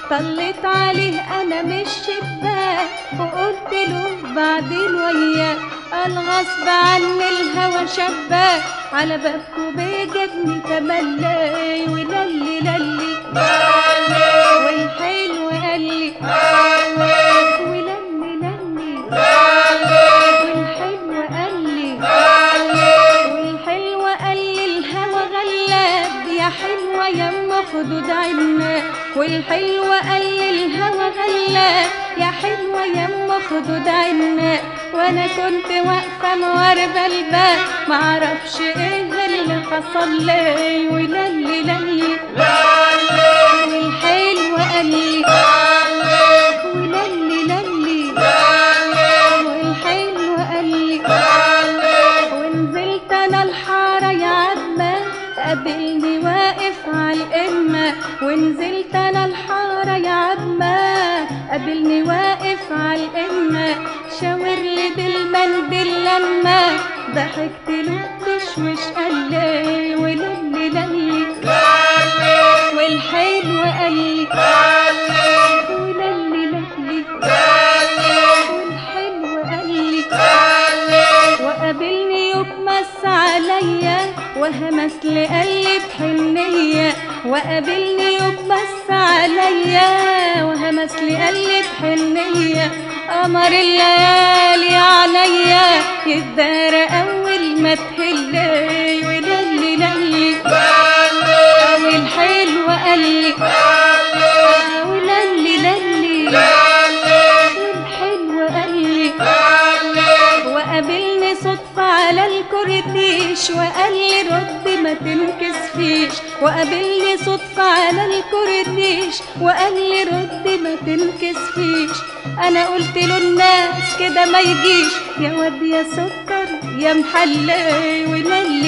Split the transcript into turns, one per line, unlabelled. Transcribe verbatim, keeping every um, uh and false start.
طلت عليه انا من الشباك وقلت له بعدين وياك، قال غصب عني الهوى شباك على بابكو بيجابني تملي وللي للي والحلو قال لي وللي للي والحلو قال لي والحلو قال لي الهوى غلاب يا حلوة يما خدود عناب، والحلو قال لي الهوى غلاب يا حلوة يما خدود عناب، وانا كنت واقفة مواربة الباب معرفش ايه اللي حصل لي وللي للي والحلو قال لي وللي للي والحلو قال لي ونزلت انا الحارة يا عدمة قابلني واقف عالقمة، ونزلت انا الحارة يا عدمة قابلني واقف عالقمة، شاور لي بالمنديل لما ضحكت له تشوش قال لي وللي للي والحلو قال لي وللي للي والحلو قال لي وقابلني يبمس عليا وهمس لي قلب حنية، وقابلني يبمس عليا وهمس لي قلب حنية، قمر الليالي عليا يتدارى اول ما تهلي وللي للي والحلو قال لي وللي للي والحلو قال لي وقابلني صدفة على الكورتيش وقال لي رد ما تنكسفيش، وقابلني صدفة على الكورتيش وقال لي رد ما تنكسفيش، انا قلت له الناس كده ما يجيش يا واد يا سكر يا محلي وللي